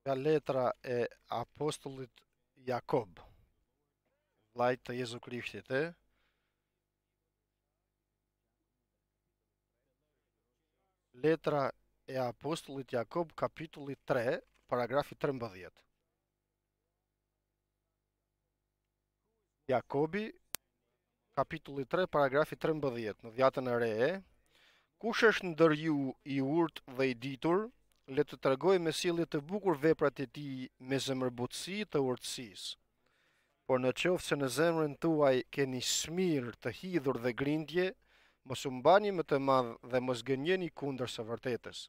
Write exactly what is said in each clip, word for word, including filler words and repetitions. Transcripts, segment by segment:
Nga letra e apostullit Jakob, vllajt të Jezu Krishtit, e? Letra e apostullit Jakob, kapitulli tre, paragrafi trembëdhjetë. Jakobi, kapitulli tre, paragrafi trembëdhjetë, në dhjatën e re, e? Kush është ndër ju i urt dhe i ditur, le të tregoj me sjellje të bukur veprat e tij me zemërbutësi të urtësisë. Por në qoftë se në zemrën tuaj keni smir të hidhur dhe grindje, mos u mbani më të madh dhe mos gënjeni kundër së vërtetës.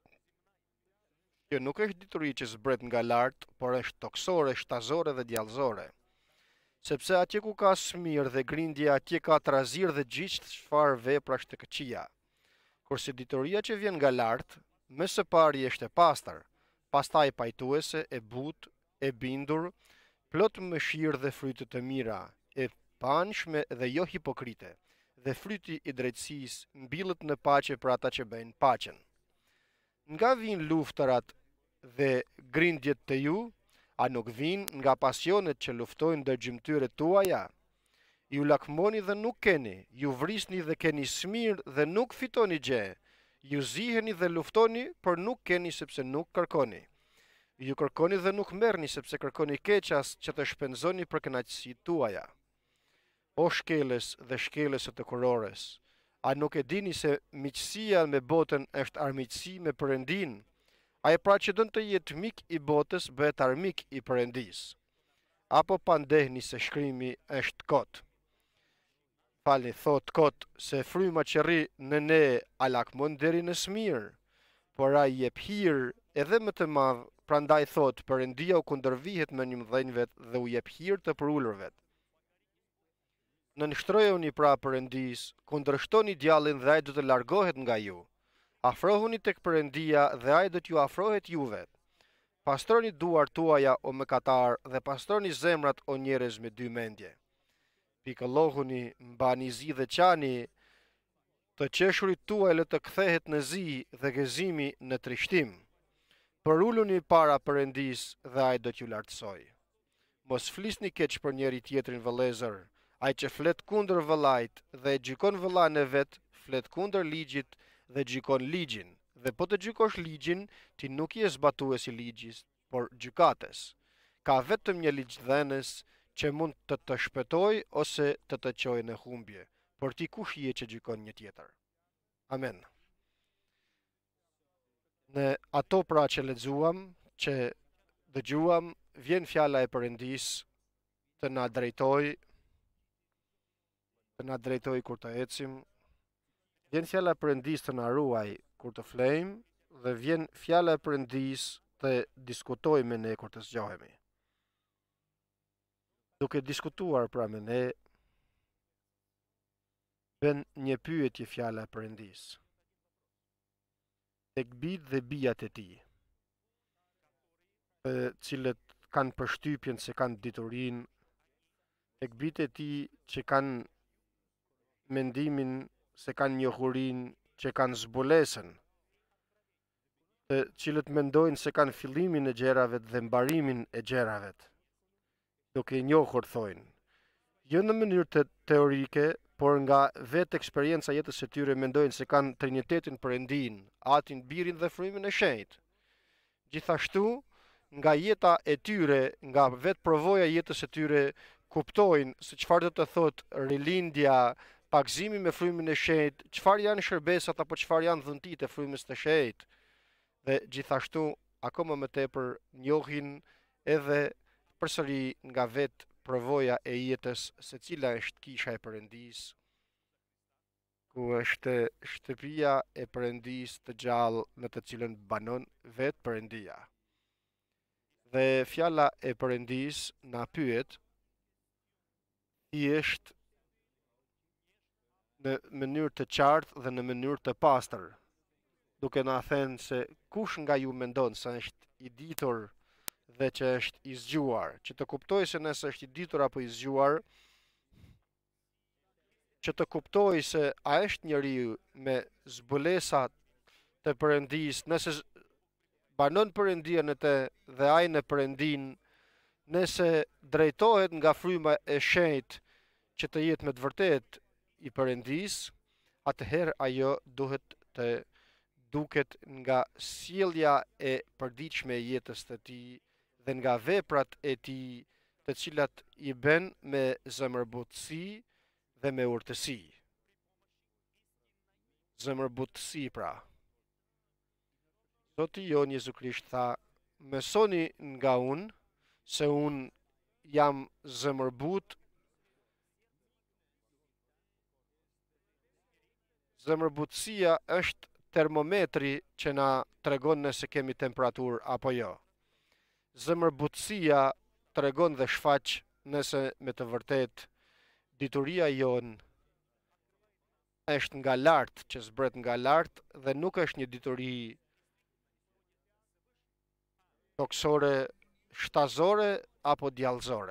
Kjo nuk është dituri që zbret nga lart, por është toksore, shtazore dhe djallëzore. Sepse atje ku ka smir dhe grindje, atje ka trazir dhe gjithë çfarë veprash të këqija. Kurse dituria që vjen nga lart, më së pari është e pastër, pastaj pajtuese, e butë, e bindur, plot mëshirë dhe fryte të mira, e panshme dhe jo hipokrite, dhe fryti i drejtësisë mbillet në paqe për ata që bëjnë paqen. Nga vijnë luftërat dhe grindjet të ju, a nuk vijnë nga pasionet që luftojnë ndër gjymtyrët tuaja? Ju lakmoni dhe nuk keni, ju vrisni dhe keni smir dhe nuk fitoni gjë, ju ziheni dhe luftoni, por nuk keni sepse nuk kërkoni. Ju kërkoni dhe nuk merrni sepse kërkoni keqas që të shpenzoni për kënaqësitë tuaja. O shkeles dhe shkelese të kurores, a nuk e dini se miqësia me botën është armiqësi me Perëndin? Ai pra që dën të jetë mik i botës bëhet armik i Perëndis. Apo pandehni se shkrimi është kot. Falni, thot kot se fryma që rri në ne a lakmon deri në smir, por ai jep hir edhe më të madh. Prandaj thot, Perëndia u kundërvihet me njëmdhënjvet dhe u jep hir të përulurvet. Nënshtrojuni pra Perëndis, kundërshtoni djallin dhe ai do të largohet nga ju. Afrohuni tek Perëndia dhe ai do t'ju afrohet juve. Pastroni duart tuaja o mëkatar dhe pastroni zemrat o njerëz me dy mendje. Pikëllohuni, mbani zi dhe qani, të qeshurit tuaj le të kthehet në zi dhe gëzimi në trishtim. Përuluni para Perëndis dhe ai do t'ju lartësoj. Mos flisni keq për njeri tjetrin vëllezër, ai që flet kundër vëllait dhe e gjykon vëllain e vet, flet kundër ligjit dhe gjykon ligjin. Dhe po të gjykosh ligjin, ti nuk je zbatues i ligjit, por gjykates. Ka vetëm një ligjdhënës që mund të të shpëtoj ose të të çojë në humbje. Por ti kush je që gjykon një tjetër? Amen. Në ato pra që lexuam, që dëgjuam, vjen fjala e Perëndis të na drejtoj, të na drejtoj kur të ecim, vjen fjala e Perëndis të na ruaj kur të flejmë, dhe vjen fjala e Perëndis të diskutoj me ne kur të zgjohemi. Duke diskutuar pra me ne, bën një pyetje fjala e Perëndis tek bijt dhe bijat e tij, të cilët kanë përshtypjen se kanë diturinë, tek bijt e tij që kanë mendimin se kanë njohurinë, që kanë zbulesën, të cilët mendojnë se kanë fillimin e gjërave dhe mbarimin e gjërave, duke i njohur thojnë, jo në mënyrë të teorike, por nga vetë eksperienca jetës së tyre mendojnë se kanë Trinitetin Perëndin, Atin, Birin dhe Frymën e Shenjtë. Gjithashtu, nga jeta e tyre, nga vetë provoja e jetës së tyre, kuptojnë se çfarë do të thotë rilindja, pagëzimi me Frymën e Shenjtë, çfarë janë shërbesat apo çfarë janë dhuntitë e Frymës së Shenjtë. Dhe gjithashtu, akoma më tepër njohin edhe përsëri nga vetë provoja e jetës se cila është kisha e Perëndis, ku është shtëpia e Perëndis të gjallë në të cilën banon vetë Perëndia. Dhe fjala e Perëndis na pyet thjesht në mënyrë të qartë dhe në mënyrë të pastër, duke na thënë se kush nga ju mendon se është i ditur dhe që është i zgjuar, që të kuptoj se nëse është i ditur apo i zgjuar, që të kuptoj se a është njeriu me zbulesa të Perëndis, nëse banon Perëndia në të dhe ai në Perëndin, nëse drejtohet nga fryma e shenjtë që të jetë me të vërtet i Perëndis, atëherë ajo duhet të duket nga sjellja e përditshme e jetës së tij dhe nga veprat e tij, të cilat i bën me zemërbutësi dhe me urtësi. Zemërbutësi pra. Zoti jon Jezu Krisht tha, mësoni nga unë, se unë jam zemërbut. Zemërbutësia është termometri që na tregon nëse kemi temperaturë apo jo. Zemërbutësia tregon dhe shfaq nëse me të vërtet dituria jon është nga lart, që zbret nga lart dhe nuk është një dituri toksore, shtazore apo djallëzore.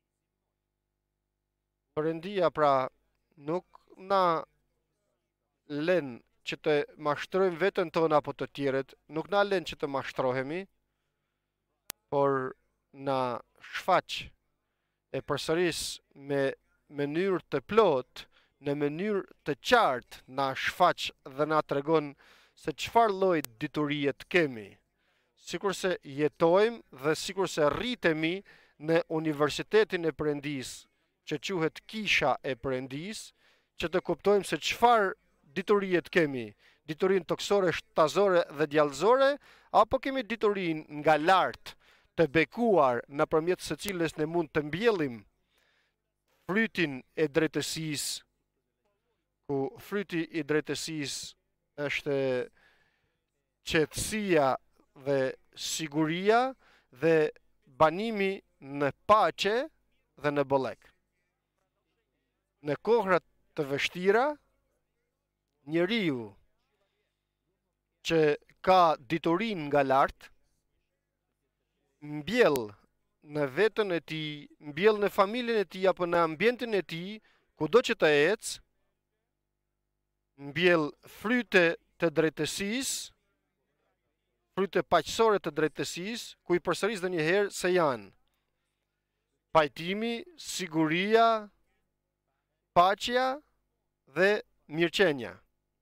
Perëndia pra nuk na lën që të mashtrojmë veten tonë apo të tjerët, nuk na lën që të mashtrohemi, por na shfaq e përsëris me mënyrë të plot, në mënyrë të qartë na shfaq dhe na tregon se çfarë lloj diturie të kemi, sikurse jetojmë dhe sikurse rritemi në Universitetin e Perëndisë, që quhet Kisha e Perëndisë, që të kuptojmë se çfarë diturie të kemi, diturinë toksore, shtazore dhe djallëzore, apo kemi diturinë nga lart të bekuar nëpërmjet së cilës ne mund të mbjellim frytin e drejtësisë, ku fryti i drejtësisë është qetësia dhe siguria dhe banimi në paqe dhe në bollek. Në kohrat të vështira, njeriu që ka diturinë nga lart mbjell në veten e tij, mbjell në familjen e tij apo në ambientin e tij, kudo që të ecë, mbjell fryte të drejtësisë, fryte paqësore të drejtësisë, ku i përsëris dhe njëherë se janë pajtimi, siguria, paqja dhe mirëqenia.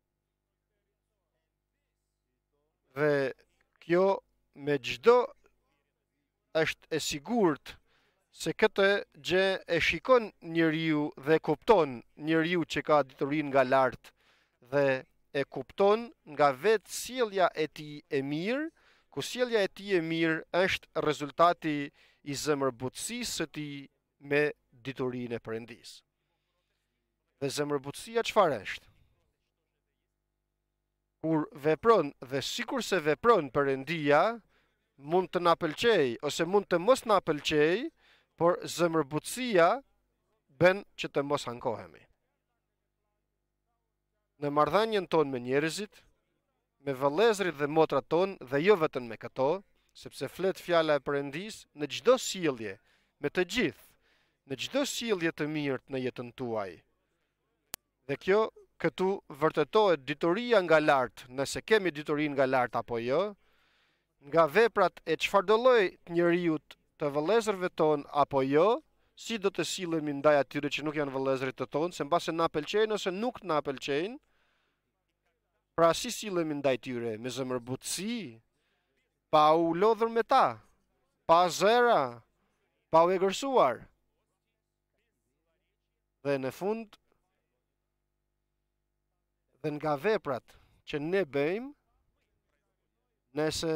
Dhe kjo me çdo është e sigurt se këtë gjë e shikon njeriu dhe kupton njeriu që ka diturinë nga lart dhe e kupton nga vetë sjellja e tij e mirë, ku sjellja e tij e mirë është rezultati i zemërbutësisë së tij me diturinë e Perëndisë. Dhe zemërbutësia çfarë është? Kur vepron dhe sikur se vepron Perëndia, mund të na pëlqej ose mund të mos na pëlqej, por zemërbutësia bën që të mos ankohemi. Në marrëdhënien tonë me njerëzit, me vëllezërit dhe motrat tonë dhe jo vetëm me këto, sepse flet fjala e Perëndisë në çdo sjellje, me të gjithë, në çdo sjellje të mirë në jetën tuaj. Dhe kjo këtu vërtetohet dituria nga lart, nëse kemi diturinë nga lart apo jo, nga veprat e çfarëdo lloji të njerëzit të vëllezërve ton apo jo, si do të sillemi ndaj atyre që nuk janë vëllezërit të tonë, se mbase na pëlqejnë ose nuk na pëlqejnë. Pra si sillemi ndaj tyre, me zemërbutësi, pa u lodhur me ta, pa zera, pa u egërsuar. Dhe në fund, dhe nga veprat që ne bëjmë, nëse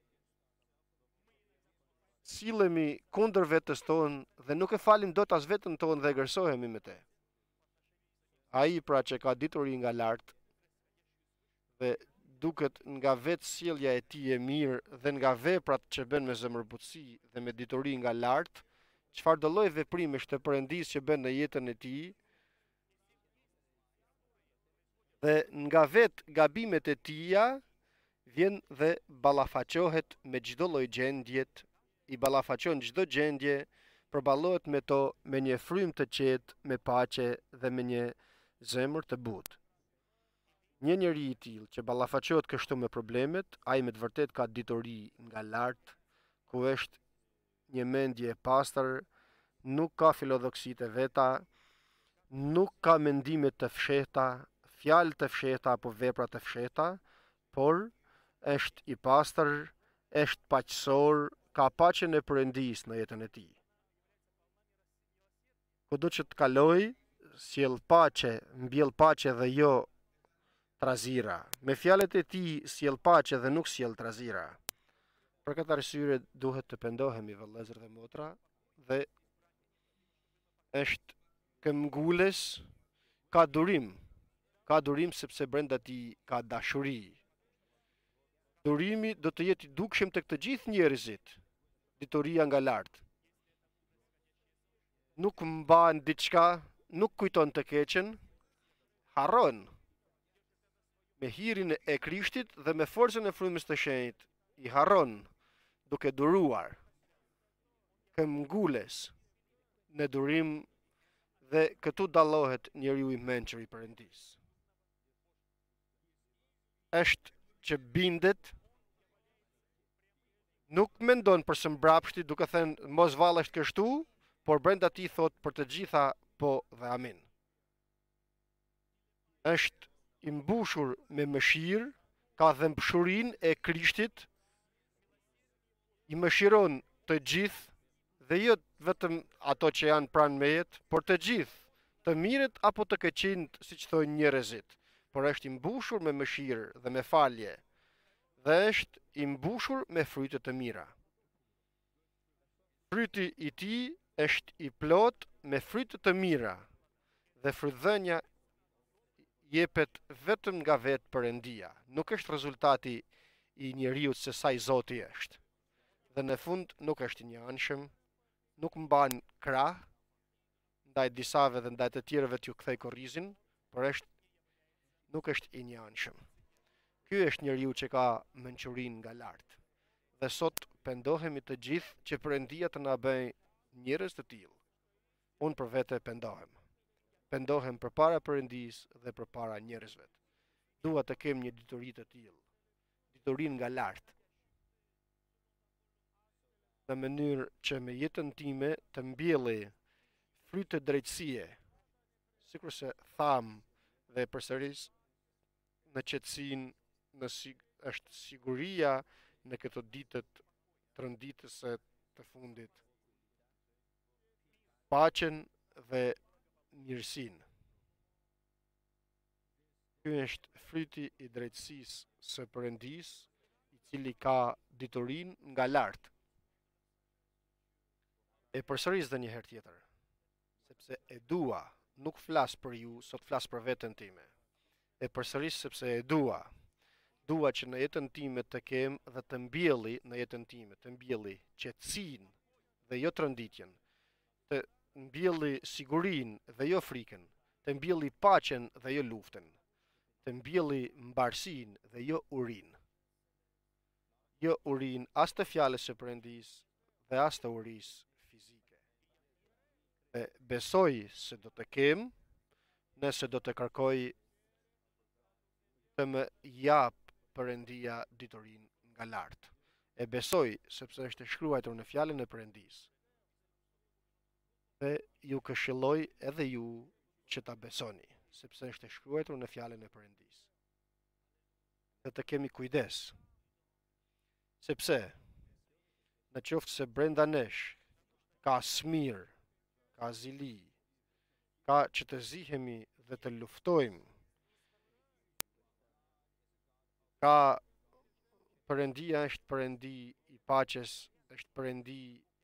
sillemi kundër vetes tonë dhe nuk e falim dot as veten tonë dhe egërsohemi me te. Ai pra që ka dituri nga lart dhe duket nga vetë sjellja e tij e mirë dhe nga veprat që bën me zemërbutësi dhe me dituri nga lart, çfarëdo lloj veprimesh të Perëndisë që bën në jetën e tij, dhe nga vetë gabimet e tija vjen dhe ballafaqohet me çdo lloj gjendjet, i ballafaqon çdo gjendje, përballohet me to me një frymë të qetë, me paqe dhe me një zemër të butë. Një njeri i tillë që ballafaqohet kështu me problemet, ai me të vërtet ka ditori nga lart, ku është një mendje e pastër, nuk ka filodoksi të veta, nuk ka mendime të fshehta, fjalë të fshehta apo vepra të fshehta, por është i pastër, është paqësor, ka paqen e Perëndis në jetën e tij. Kudo që të kaloj, sjell paqe, mbjell paqe dhe jo trazira. Me fjalët e tij sjell paqe dhe nuk sjell trazira. Për këtë arsye duhet të pendohemi vëllezër dhe motra dhe është këmbgulës, ka durim, ka durim sepse brenda tij ka dashuri. Durimi do të jetë i dukshëm tek të gjithë njerëzit. Ditoria nga lart. Nuk mban diçka, nuk kujton të keqen, harron. Me hirin e Krishtit dhe me forcën e frymës së shenjtë, i harron duke duruar. Këmbgulës në durim dhe këtu dallohet njeriu i mençur i Perëndis. Është që bindet, nuk mendon për së mbrapshti duke thënë mos vallesh kështu, por brenda tij thot për të gjitha po dhe amin. Është i mbushur me mëshirë, ka dhëmbshurinë e Krishtit, i mëshiron të gjithë dhe jo vetëm ato që janë pranë mejet, por të gjithë, të mirët apo të keqinjt, siç thonë njerëzit, por është i mbushur me mëshirë dhe me falje, dhe është i mbushur me fryte të mira. Fryti i tij është i plot me fryte të mira dhe frydhënia jepet vetëm nga vetë Perëndia. Nuk është rezultati i njeriu se sa i Zoti është. Dhe në fund nuk është i njanshëm, nuk mban krah ndaj disave dhe ndaj të tjerëve t'ju kthej korrizin, por është nuk është i njanshëm. Ky është njeriu që ka mençurinë nga lart. Dhe sot pendohemi të gjithë që Perëndia të na bëjë njerëz të tillë. Unë për vete pendohem. Pendohem përpara Perëndis dhe përpara njerëzve. Dua të kem një ditori të tillë, ditorinë nga lart. Në mënyrë që me jetën time të mbjelli fryte drejtësie, sikurse tham dhe përsëris, në qetësinë, në sig është siguria në këto ditët trënditëse të fundit. Paqen dhe mirësinë. Ky është fryti i drejtësisë së Perëndis, i cili ka ditorinë nga lart. E përsëris edhe një herë tjetër, sepse e dua, nuk flas për ju, sot flas për veten time. E përsëris sepse e dua. Dua që në jetën time të kem dhe të mbjelli në jetën time, të mbjelli qetësinë dhe jo tronditjen, të mbjelli sigurinë dhe jo frikën, të mbjelli paqen dhe jo luftën, të mbjelli mbarsinë dhe jo urinë. Jo urinë as të fjalës së Perëndis dhe as të urisë fizike. Dhe besoj se do të kem, nëse do të kërkoj të më jap Perëndia ditorinë nga lart. E besoj sepse është e shkruar në fjalën e Perëndis. Dhe ju këshilloj edhe ju që ta besoni, sepse është e shkruar në fjalën e Perëndis. Dhe të kemi kujdes, sepse në qoftë se brenda nesh ka smir, ka zili, ka që të zihemi dhe të luftojmë, ka Perëndia është Perëndi i paqes, është Perëndi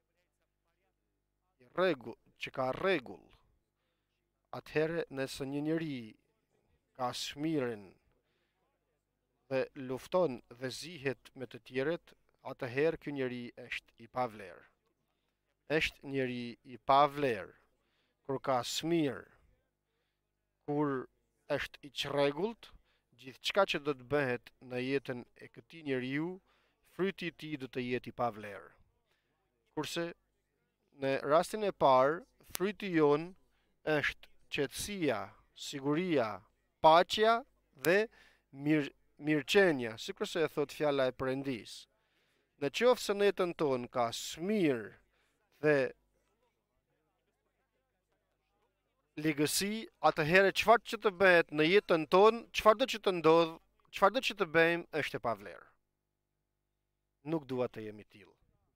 i rregull, që ka rregull. Atëherë nëse një njeri ka smirin dhe lufton dhe zihet me të tjerët, atëherë ky njeri është i pavlerë. Është njeri i pavlerë kur ka smir, kur është i çrregullt, gjithçka që do të bëhet në jetën e këtij njeriu, fryti i tij do të jetë i pavlerë. Kurse në rastin e parë, fryti jon është qetësia, siguria, paqja dhe mirë, mirëqenia, sikur se e thot fjala e Perëndis. Në qoftë se në jetën tonë ka smir dhe ligësi, atëherë çfarë që të bëhet në jetën tonë, çfarë do që të ndodh, çfarë do që të bëjmë është e pavlerë. Nuk dua të jemi tillë.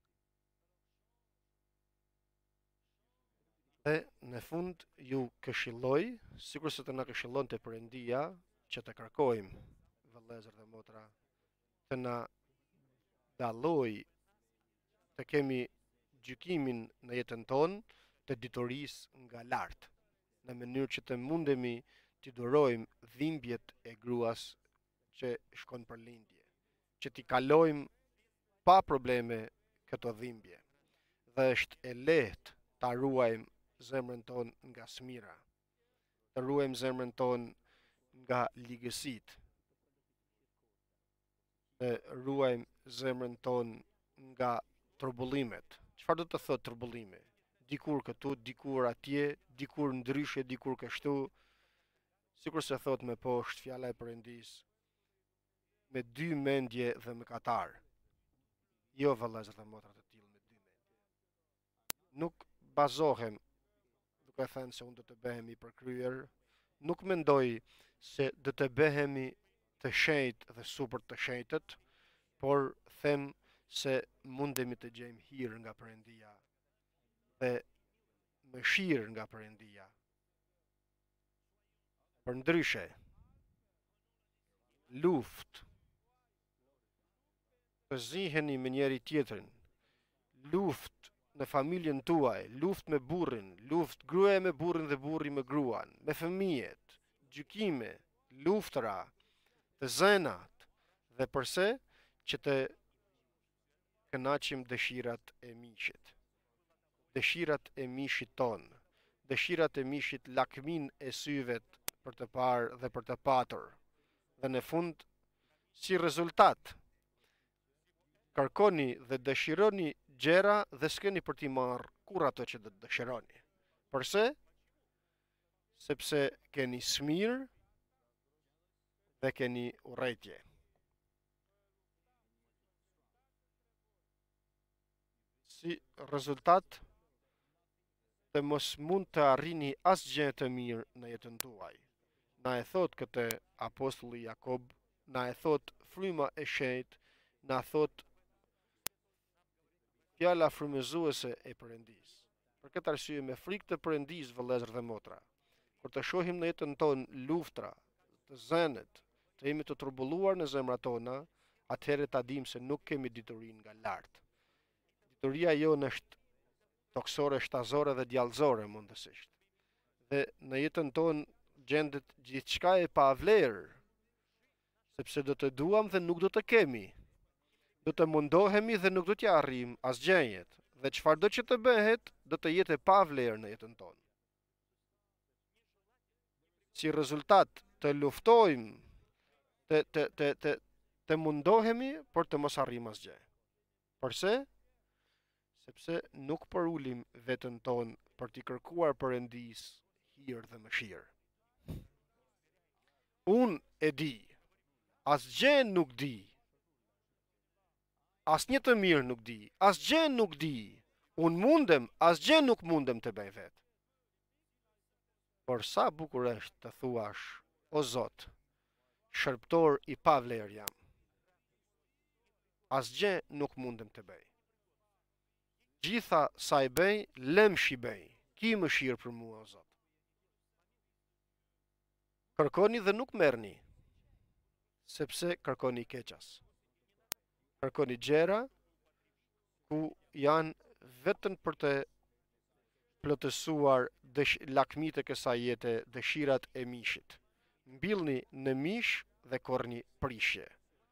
Dhe në fund ju këshilloj, sikur se të na këshillonte Perëndia, që të kërkojmë, vëllezër dhe motra, të na dalloj të kemi gjykimin në jetën tonë të ditorisë nga lart, në mënyrë që të mundemi të durojmë dhimbjet e gruas që shkon për lindje, që t'i kalojmë pa probleme këto dhimbje. Dhe është e lehtë ta ruajmë zemrën tonë nga smira, të ruajmë zemrën tonë nga ligësit, të ruajmë zemrën tonë nga turbullimet. Çfarë do të thotë turbullime? Dikur këtu, dikur atje, dikur ndryshe, dikur kështu, sikur se thot me poshtë fjala e Perëndis, me dy mendje dhe mëkatar. Jo vëllezër dhe motra të tillë me dy mendje. Nuk bazohem duke thënë se unë do të behemi i përkryer, nuk mendoj se do të behemi të shenjtë dhe super të shenjtët, por them se mundemi të gjejmë hir nga Perëndia dhe mëshirë nga Perëndia. Për ndryshe, luftë, të ziheni me njeri tjetrin, luftë në familjen tuaj, luftë me burrin, luftë gruaja me burrin dhe burri me gruan, me fëmijët, gjykime, luftra, të zënat, dhe përse që të kënaqim dëshirat e mishit. Dëshirat e mishit ton, dëshirat e mishit lakmin e syvet për të parë dhe për të patur. Dhe në fund, si rezultat, kërkoni dhe dëshironi gjëra dhe s'keni për t'i marrë kur ato që do të dëshironi. Përse? Sepse keni smir dhe keni urrejtje. Si rezultat, të mos mund të arrini asgjë të mirë në jetën tuaj. Na e thot këtë apostulli Jakob, na e thot fryma e shenjtë, na thot fjala frymëzuese e Perëndis. Për këtë arsye me frikë të Perëndis, vëllezër dhe motra, kur të shohim në jetën tonë luftra, të zënët, të jemi të turbulluar në zemrat tona, atëherë ta dim se nuk kemi diturinë nga lart. Dituria jonë është toksore, shtazore dhe djallëzore mundësisht. Dhe në jetën tonë gjendet gjithçka e pa vlerë, sepse do të duam dhe nuk do të kemi. Do të mundohemi dhe nuk do t'ja arrijmë asgjëjet, dhe çfarëdo që të bëhet, do të jetë e pa vlerë në jetën tonë. Si rezultat, të luftojmë, të të të të, të mundohemi por të mos arrijmë asgjë. Përse? Sepse nuk përulim veten tonë për t'i kërkuar Perëndis hir dhe mëshirë. Unë e di, asgjë nuk di, asnjë të mirë nuk di, asgjë nuk di, unë mundem, asgjë nuk mundem të bëj vetë. Por sa bukur është të thuash, o Zot, shërptor i pavlerë jam. Asgjë nuk mundem të bëj. Gjitha sa i bëj, lem shi bëj, ki mëshirë për mua, o Zot. Kërkoni dhe nuk merrni, sepse kërkoni keqas. Kërkoni gjëra ku janë vetëm për të plotësuar lakmitë e kësaj jete, dëshirat e mishit. Mbillni në mish dhe korrni prishje.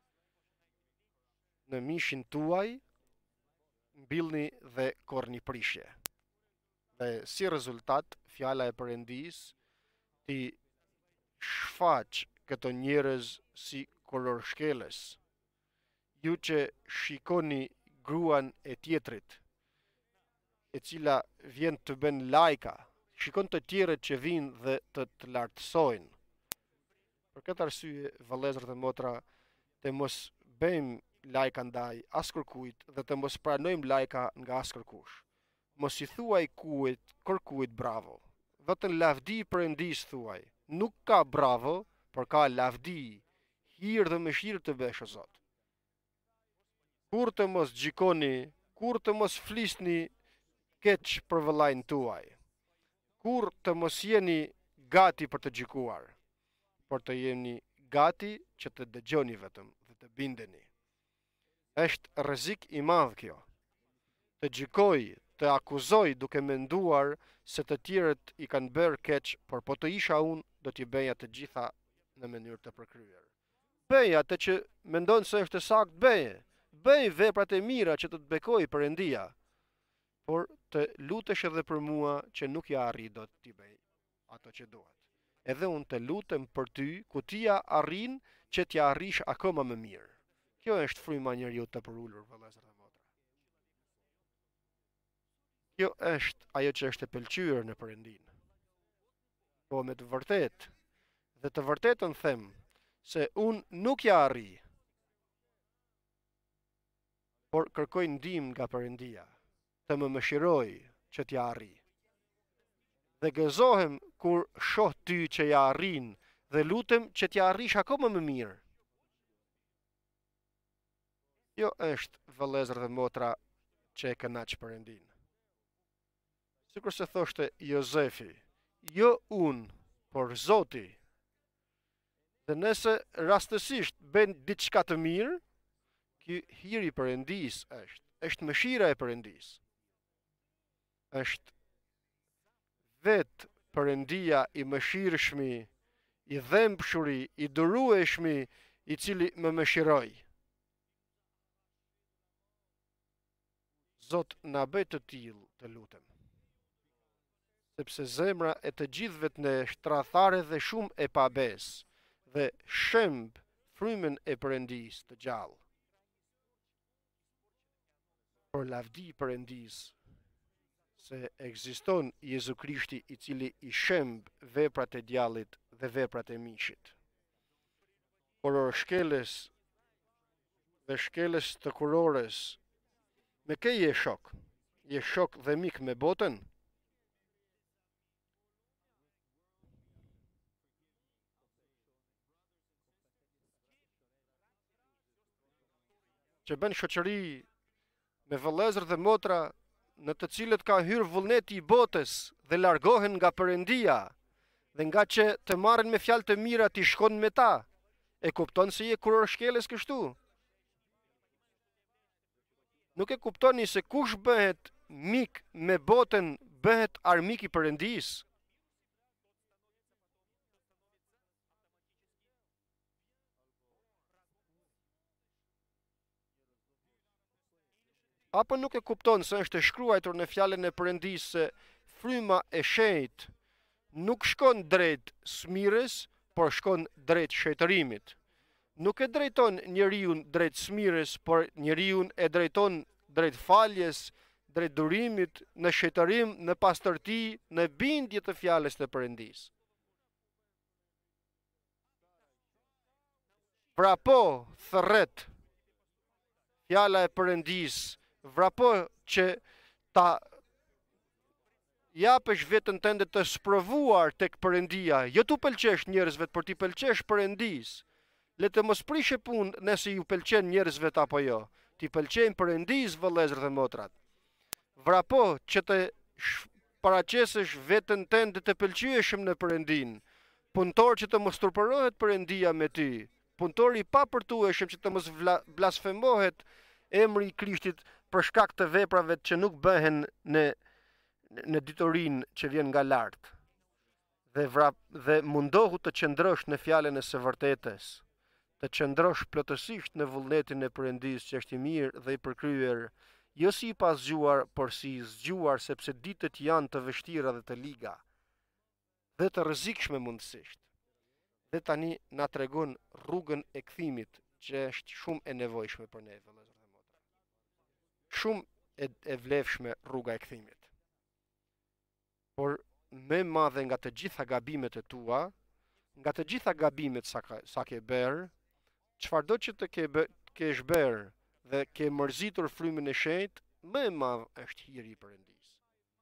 Në mishin tuaj mbillni dhe korrni prishje. Dhe si rezultat, fjala e Perëndis ti shfaq këto njerëz si kolorshkeles. Ju që shikoni gruan e tjetrit, e cila vjen të bën lajka, shikon të tjerët që vinë dhe të të lartësojnë. Për këtë arsye, vëllezër dhe motra, të mos bëjmë lajka ndaj askërkujt dhe të mos pranojmë lajka nga askërkush. Mos i thuaj kujt, kërkujt bravo. Vetëm lavdi Perëndis thuaj. Nuk ka bravo, por ka lavdi, hir dhe mëshirë të besh o Zot. Kur të mos gjikoni, kur të mos flisni keq për vëllain tuaj. Kur të mos jeni gati për të gjikuar, por të jeni gati që të dëgjoni vetëm dhe të bindeni. Është rrezik i madh kjo. Të gjikoj, të akuzoj duke menduar se të tjerët i kanë bërë keq, por po të isha unë, do t'i bëja të gjitha në mënyrë të përkryer. Bëj atë që mendon se është sakt, bëje. Bëj veprat e mira që të të bekojë Perëndia, por të lutesh edhe për mua që nuk ja arri dot t'i bëj ato që duhet. Edhe unë të lutem për ty, ku ti ja arrin që t'ja arrish akoma më mirë. Kjo është fryma e njeriu të përulur, vëllezër dhe motra. Kjo është ajo që është e pëlqyer në Perëndin. Po me të vërtetë, dhe të vërtetën them se unë nuk ja arri, por kërkoj ndihmë nga Perëndia, të më mëshiroj që t'ja arri. Dhe gëzohem kur shoh ty që ja arrin dhe lutem që t'ja arrish akoma më mirë. Jo është, vëllezër dhe motra, që e kënaq Perëndin. Sikur se thoshte Jozefi, jo unë, por Zoti. Dhe nëse rastësisht bën diçka të mirë, ky hiri i Perëndis është, është mëshira e Perëndis. Është vetë Perëndia i mëshirshmi, i dhembshuri, i durueshmi, i cili më mëshiroi. Zot na bëj të tillë, të lutem. Sepse zemra e të gjithëve të ne është tradhare dhe shumë e pabesë dhe shemb frymën e Perëndis të gjallë. Por lavdi i Perëndis se ekziston Jezu Krishti i cili i shemb veprat e djallit dhe veprat e mishit. Por shkeles dhe shkeles të kurores, me kë je shok? Je shok dhe mik me botën? Që bën shoqëri me vëllezër dhe motra në të cilët ka hyrë vullneti i botës dhe largohen nga Perëndia, dhe nga që të marrin me fjalë të mira ti shkon me ta, e kupton se je kuror shkeles kështu? Nuk e kuptoni se kush bëhet mik me botën bëhet armik i Perëndis? Apo nuk e kupton se është e shkruar në fjalën e Perëndis se fryma e shenjtë nuk shkon drejt smirës, por shkon drejt shëtërimit. Nuk e drejton njeriu drejt smirës, por njeriu e drejton drejt faljes, drejt durimit, në shëtërim, në pastërti, në bindje të fjalës të Perëndis. Vrapo thërret fjala e Perëndis, vrapo që ta japësh veten tënde të sprovuar tek Perëndia, jo tu pëlqesh njerëzve, por ti pëlqesh Perëndis. Le të mos prishe punë nëse ju pëlqen njerëzve apo jo. Ti pëlqejnë Perëndis, vëllezër dhe motrat. Vrapo që të paraqesësh veten tënde të pëlqyeshëm në Perëndin. Punëtor që të mos turpërohet Perëndia me ty. Punëtor i papërtueshëm që të mos blasfemohet emri i Krishtit për shkak të veprave që nuk bëhen në në diturinë që vjen nga lart. Dhe vrap dhe mundohu të qëndrosh në fjalën e së vërtetës, të qëndrosh plotësisht në vullnetin e Perëndis që është i mirë dhe i përkryer, jo si i pasgjuar, por si i zgjuar, sepse ditët janë të vështira dhe të liga dhe të rrezikshme mundësisht. Dhe tani na tregon rrugën e kthimit, që është shumë e nevojshme për ne, vëllezër dhe motra. Shumë e, e vlefshme rruga e kthimit. Por me madhe nga të gjitha gabimet e tua, nga të gjitha gabimet sa, ka, sa ke bërë, çfarëdo që të ke bë, kesh bërë dhe ke mërzitur frymin e shenjtë, më e madh është hiri i Perëndis.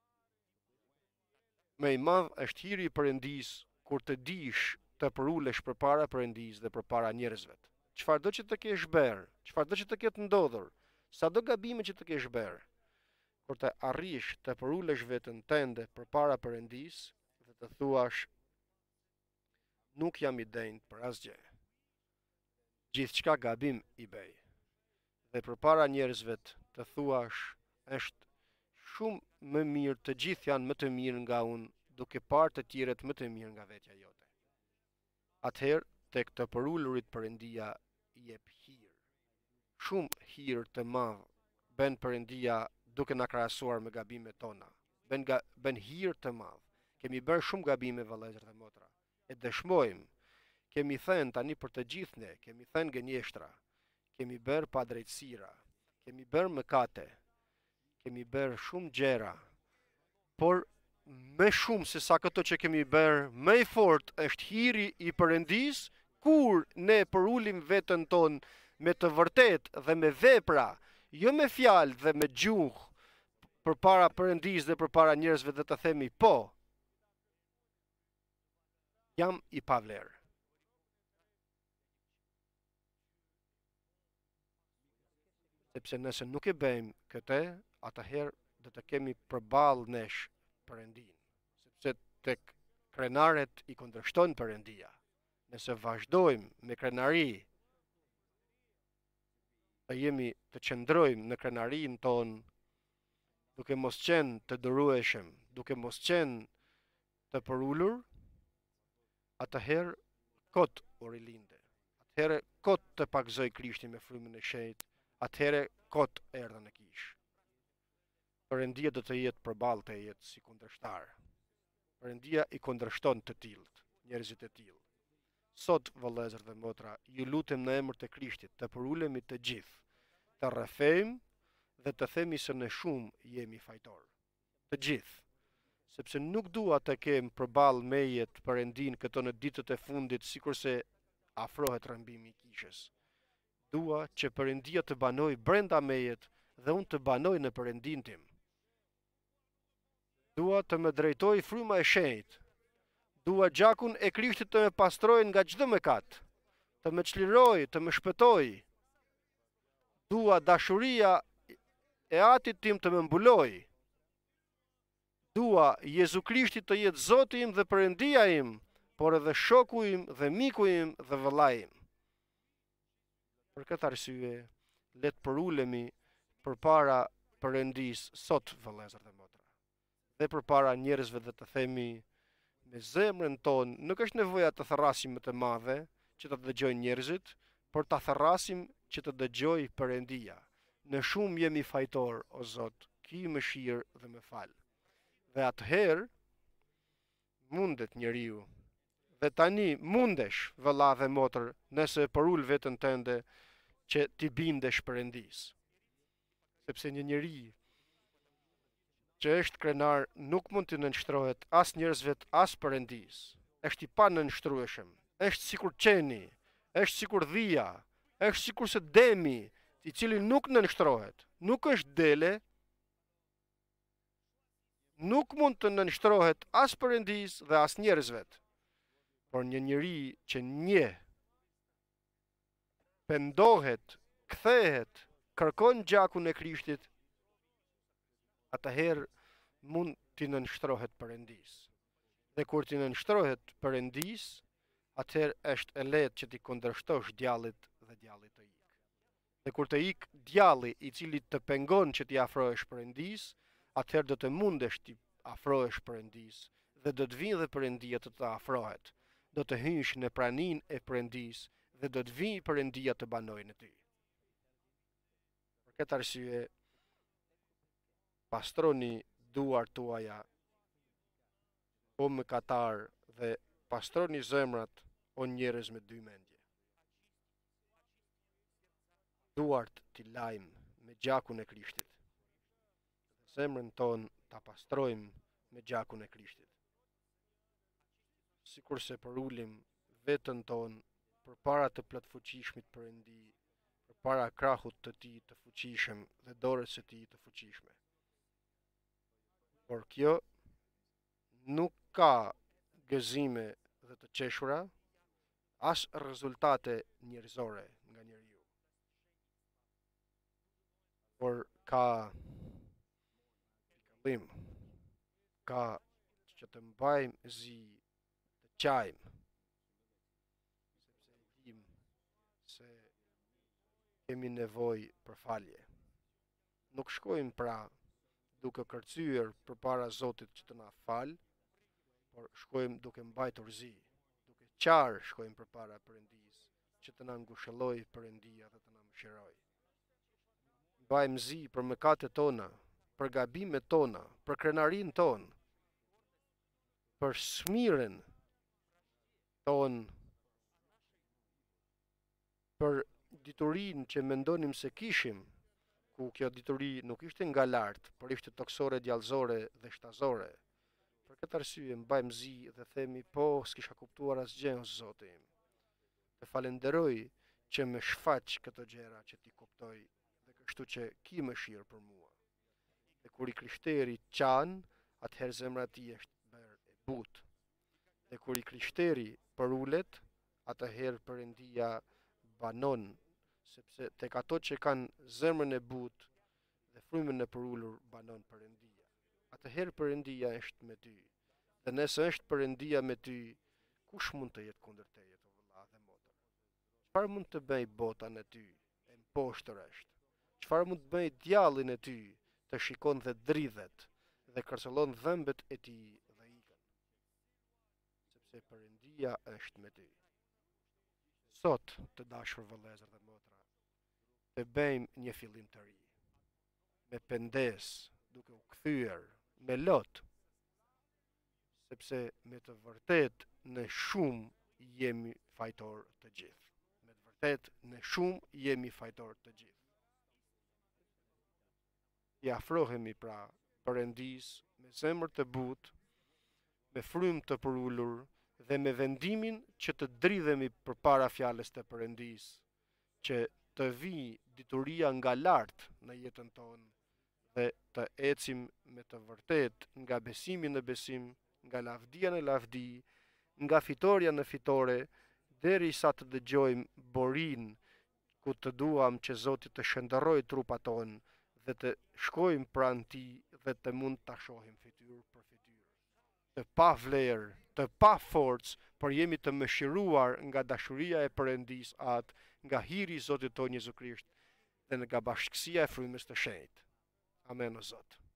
Më i madh është hiri i Perëndis kur të dish të përulesh përpara Perëndis dhe përpara njerëzve. Çfarëdo që të kesh bërë, çfarëdo që të ketë ndodhur, sado gabime që të kesh bërë, kur të arrish të përulesh veten tënde përpara Perëndis dhe të thuash nuk jam i denjtë për asgjë. Gjithçka gabim i bëj. Dhe përpara njerëzve të thuash është shumë më mirë, të gjithë janë më të mirë nga unë, duke parë të tjerët më të mirë nga vetja jote. Atëherë, tek të përullurit Perëndia i jep hir. Shumë hir të madh bën Perëndia duke na krahasuar me gabimet tona. Bën ga, bën hir të madh. Kemi bërë shumë gabime vëllezër dhe motra. E dëshmojmë. Kemi thënë tani për të gjithë ne, kemi thënë gënjeshtra, kemi bërë padrejtësira, kemi bërë mëkate, kemi bërë shumë gjëra, por më shumë se sa këto që kemi bërë, më i fort është hiri i Perëndis kur ne përulim veten tonë me të vërtet dhe me vepra, jo me fjalë dhe me gjuhë, përpara Perëndis dhe përpara njerëzve dhe të themi po, jam i pavlerë. Sepse nëse nuk e bëjmë këtë, atëherë do të kemi përballë nesh Perëndin. Sepse tek krenaret i kundërshton Perëndia. Nëse vazhdojmë me krenari, të jemi të qëndrojmë në krenarin tonë, duke mos qenë të dërueshëm, duke mos qenë të përullur, atëherë kot u rilinde. Atëherë kot të pakzoj Krishti me frymën e shenjtë. Atëherë kot erdhën e kish. Perëndia do të jetë përballë të jetë si kundërshtar. Perëndia i kundërshton të tillët, njerëzit e tillë. Sot vëllezër dhe motra, ju lutem në emër të Krishtit të përulemi të gjithë, të rrëfejmë dhe të themi se ne shumë jemi fajtor. Të gjithë, sepse nuk dua të kem përballë mejet Perëndin këto në ditët e fundit, sikurse afrohet rrëmbimi i kishës. Dua që Perëndia të banoj brenda mejet dhe unë të banoj në Perëndin tim. Dua të më drejtoj fryma e shenjtë. Dua gjakun e Krishtit të më pastrojë nga çdo mëkat, të më çliroj, të më shpëtoj. Dua dashuria e Atit tim të më mbuloj. Dua Jezu Krishti të jetë Zoti im dhe Perëndia im, por edhe shoku im dhe miku im dhe vëllai im. Për këtë arsye, le të përulemi përpara Perëndis sot, vëllezër dhe motra. Dhe përpara njerëzve dhe të themi me zemrën tonë, nuk është nevoja të tharrasim më të madhe që të dëgjojnë njerëzit, por të tharrasim që të dëgjoj Perëndia. Në shumë jemi fajtor, o Zot, ki mëshirë dhe më fal. Dhe atëherë mundet njeriu. Dhe tani mundesh, vëlla dhe motër, nëse përul veten tënde që ti bindesh Perëndis. Sepse një njeri që është krenar nuk mund të nënshtrohet as njerëzve as Perëndis. Është i pa nënshtrueshëm. Është sikur qeni, është sikur dhia, është sikur se demi, i cili nuk nënshtrohet. Nuk është dele, nuk mund të nënshtrohet as Perëndis dhe as njerëzve. Por një njeri që nje, pendohet, kthehet, kërkon gjakun e Krishtit, atëherë mund t'i nënshtrohet Perëndis. Dhe kur t'i nënshtrohet Perëndis, atëherë është e lehtë që t'i kundërshtosh djallit dhe djalli të ik. Dhe kur të ik djalli i cili të pengon që t'i afrohesh Perëndis, atëherë do të mundesh t'i afrohesh Perëndis dhe do të vinë dhe Perëndia të të afrohet. Do të hysh në pranin e Perëndis dhe do të vinë Perëndia të banojë në ty. Për këtë arsye, pastroni duart tuaja, o mëkatar, dhe pastroni zemrat, o njerëz me dy mendje. Duart t'i lajmë me gjakun e Krishtit. Zemrën tonë ta pastrojmë me gjakun e Krishtit. Sikur se përulim vetën tonë përpara të plotfuqishmit Perëndi, përpara krahut të tij të fuqishëm dhe dorës së tij të fuqishme. Por kjo nuk ka gëzime dhe të qeshura, as rezultate njerëzore nga njeriu. Por ka fikëllim, ka që të mbajmë zi, të qajmë, sepse e dim se kemi nevojë për falje. Nuk shkojmë pra duke kërcyer përpara Zotit që të na fal, por shkojmë duke mbajtur zi, duke qarë shkojmë përpara Perëndis që të na ngushëlloj Perëndia dhe të na mëshiroj. Mbajmë zi për mëkatet tona, për gabimet tona, për krenarin tonë, për smiren tonë, për diturin që mendonim se kishim, ku kjo dituri nuk ishte nga lartë, por ishte toksore, djallëzore dhe shtazore. Për këtë arsye mbajmë zi dhe themi, po, s'kisha kuptuar asgjë o Zoti im. Të falenderoj që më shfaq këto gjëra që ti kuptoj dhe kështu që ki mëshirë për mua. Dhe kur i krishteri qanë, atëherë zemra ti është bërë e butë. Dhe kur i krishteri përulet, atëherë Perëndia banon, sepse tek ato që kanë zemrën e butë dhe frymën e përullur banon Perëndia. Atëherë Perëndia është me ty. Dhe nëse është Perëndia me ty, kush mund të jetë kundër teje, o vëlla dhe motër? Çfarë mund të bëj bota në ty? E mposhtër është. Çfarë mund të bëj djallin e ty? Të shikon dhe dridhet dhe kërcëllon dhëmbët e tij dhe ikën. Sepse Perëndia është me ty. Sot, të dashur vëllezër dhe motra, të bëjmë një fillim të ri, me pendes, duke u kthyer, me lot, sepse me të vërtet në shumë jemi fajtor të gjithë. Me të vërtet në shumë jemi fajtor të gjithë. I afrohemi pra Perëndis me zemër të butë, me frymë të përullur dhe me vendimin që të dridhemi përpara fjalës të Perëndis, që të vi dituria nga lartë në jetën tonë dhe të ecim me të vërtet nga besimi në besim, nga lavdia në lavdi, nga fitoria në fitore, derisa të dëgjojmë borin ku të duam që Zoti të shëndërrojë trupat tonë dhe të shkojmë pranë tij dhe të mund ta shohim fytyrë për fytyrë. Të pa vlerë, të pa forcë, por jemi të mëshiruar nga dashuria e Perëndis atë, nga hiri i Zotit tonë Jezu Krisht dhe nga bashkësia e frymës të shenjtë. Amen o Zot.